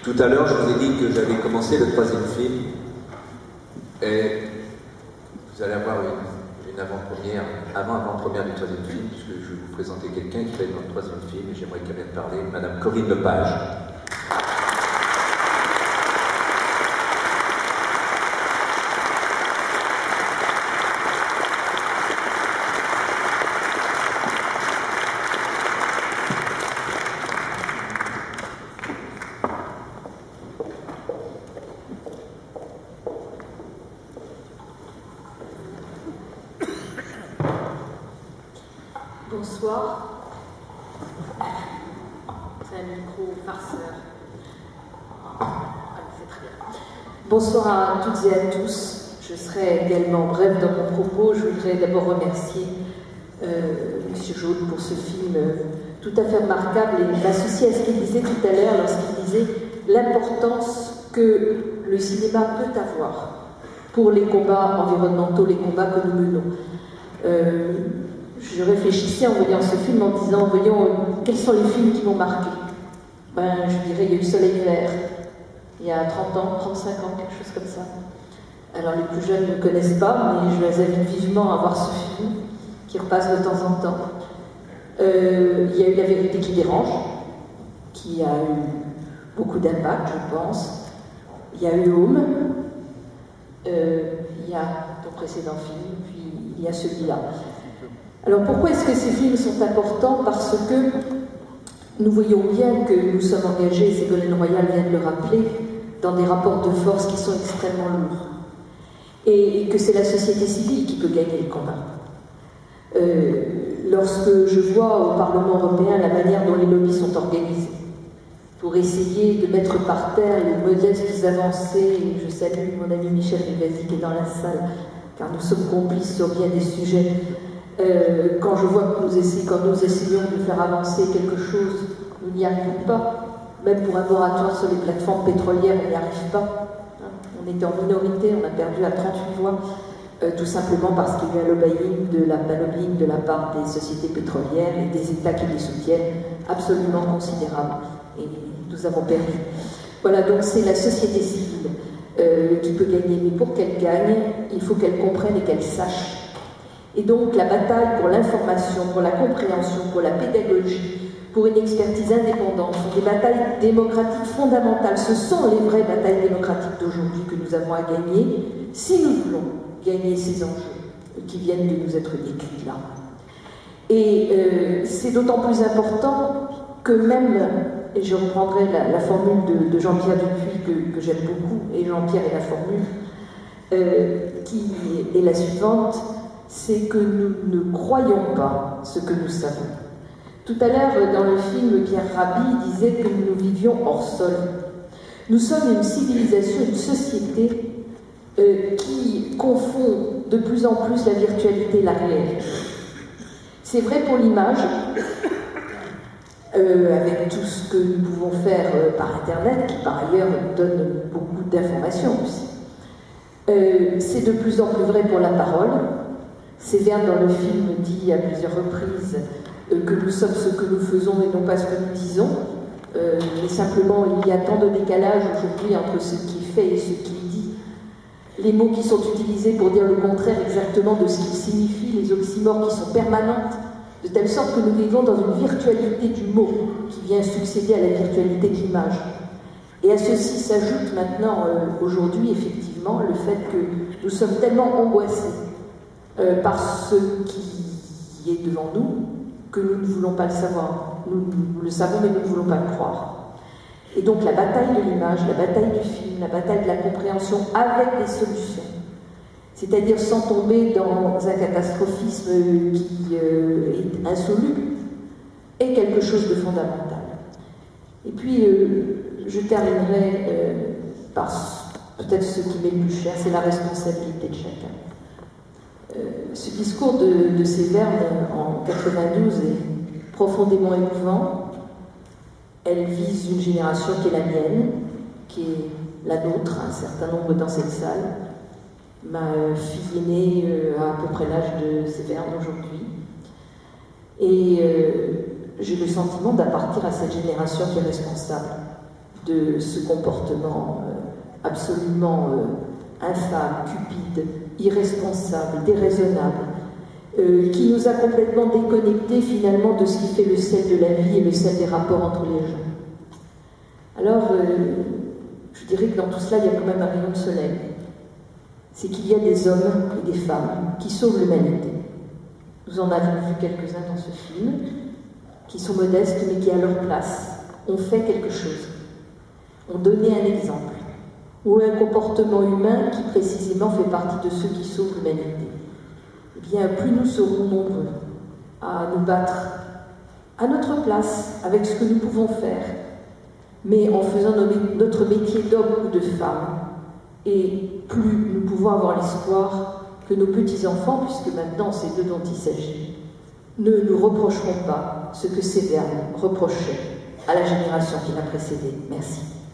Tout à l'heure, je vous ai dit que j'allais commencer le troisième film. Et vous allez avoir une avant-première, avant-première du troisième film, puisque je vais vous présenter quelqu'un qui va être dans le troisième film, et j'aimerais qu'elle vienne parler, Madame Corinne Lepage. Bonsoir. C'est un micro farceur. C'est très bien. Bonsoir à toutes et à tous. Je serai également brève dans mon propos. Je voudrais d'abord remercier M. Jaune pour ce film tout à fait remarquable et m'associer à ce qu'il disait tout à l'heure lorsqu'il disait l'importance que le cinéma peut avoir pour les combats environnementaux, les combats que nous menons. Je réfléchissais en voyant ce film en disant, voyons, quels sont les films qui m'ont marqué? Je dirais, il y a eu Soleil vert, il y a 30 ans, 35 ans, quelque chose comme ça. Alors les plus jeunes ne connaissent pas, mais je les invite vivement à voir ce film, qui repasse de temps en temps. Il y a eu La vérité qui dérange, qui a eu beaucoup d'impact, je pense. Il y a eu Home, il y a ton précédent film, puis il y a celui-là. Alors pourquoi est-ce que ces films sont importants? Parce que nous voyons bien que nous sommes engagés, Ségolène Royal vient de le rappeler, dans des rapports de force qui sont extrêmement lourds. Et que c'est la société civile qui peut gagner le combat. Lorsque je vois au Parlement européen la manière dont les lobbies sont organisés, pour essayer de mettre par terre les modestes avancées, et je salue mon ami Michel Rivasi qui est dans la salle, car nous sommes complices sur bien des sujets. Quand je vois que nous essayons de faire avancer quelque chose, nous n'y arrivons pas. Même pour un moratoire sur les plateformes pétrolières, on n'y arrive pas. On était en minorité, on a perdu à 38 voix, tout simplement parce qu'il y a eu un lobbying de la part des sociétés pétrolières et des États qui les soutiennent, absolument considérable. Et nous avons perdu. Voilà, donc c'est la société civile qui peut gagner. Mais pour qu'elle gagne, il faut qu'elle comprenne et qu'elle sache. Et donc la bataille pour l'information, pour la compréhension, pour la pédagogie, pour une expertise indépendante, sont des batailles démocratiques fondamentales. Ce sont les vraies batailles démocratiques d'aujourd'hui que nous avons à gagner, si nous voulons gagner ces enjeux qui viennent de nous être décrits là. Et c'est d'autant plus important que même, et je reprendrai la formule de Jean-Pierre Dupuis que j'aime beaucoup, et Jean-Pierre est la formule, qui est la suivante, c'est que nous ne croyons pas ce que nous savons. Tout à l'heure, dans le film, Pierre Rabhi disait que nous vivions hors sol. Nous sommes une civilisation, une société qui confond de plus en plus la virtualité et la réalité. C'est vrai pour l'image, avec tout ce que nous pouvons faire par Internet, qui par ailleurs donne beaucoup d'informations aussi. C'est de plus en plus vrai pour la parole. Séverne, dans le film, dit à plusieurs reprises que nous sommes ce que nous faisons et non pas ce que nous disons. Mais simplement, il y a tant de décalage aujourd'hui entre ce qui est fait et ce qui est dit. Les mots qui sont utilisés pour dire le contraire exactement de ce qu'ils signifient, les oxymores qui sont permanentes, de telle sorte que nous vivons dans une virtualité du mot qui vient succéder à la virtualité de l'image. Et à ceci s'ajoute maintenant, aujourd'hui, effectivement, le fait que nous sommes tellement angoissés par ce qui est devant nous, que nous ne voulons pas le savoir. Nous le savons, mais nous ne voulons pas le croire. Et donc la bataille de l'image, la bataille du film, la bataille de la compréhension avec des solutions, c'est-à-dire sans tomber dans un catastrophisme qui est insoluble, est quelque chose de fondamental. Et puis, je terminerai par peut-être ce qui m'est le plus cher, c'est la responsabilité de chacun. Ce discours de Séverne en 92 est profondément émouvant. Elle vise une génération qui est la mienne, qui est la nôtre, un certain nombre dans cette salle. Ma fille aînée a à peu près l'âge de Séverne aujourd'hui. Et j'ai le sentiment d'appartenir à cette génération qui est responsable. de ce comportement absolument infâme, cupide, irresponsable, déraisonnable, qui nous a complètement déconnectés finalement de ce qui fait le sel de la vie et le sel des rapports entre les gens. Alors, je dirais que dans tout cela, il y a quand même un rayon de soleil. C'est qu'il y a des hommes et des femmes qui sauvent l'humanité. Nous en avons vu quelques-uns dans ce film, qui sont modestes, mais qui, à leur place, ont fait quelque chose, ont donné un exemple, ou un comportement humain qui, précisément, fait partie de ceux qui sauvent l'humanité. Eh bien, plus nous serons nombreux à nous battre à notre place, avec ce que nous pouvons faire, mais en faisant notre métier d'homme ou de femme, et plus nous pouvons avoir l'espoir que nos petits-enfants, puisque maintenant c'est d'eux dont il s'agit, ne nous reprocheront pas ce que Séverne reprochait à la génération qui l'a précédée. Merci.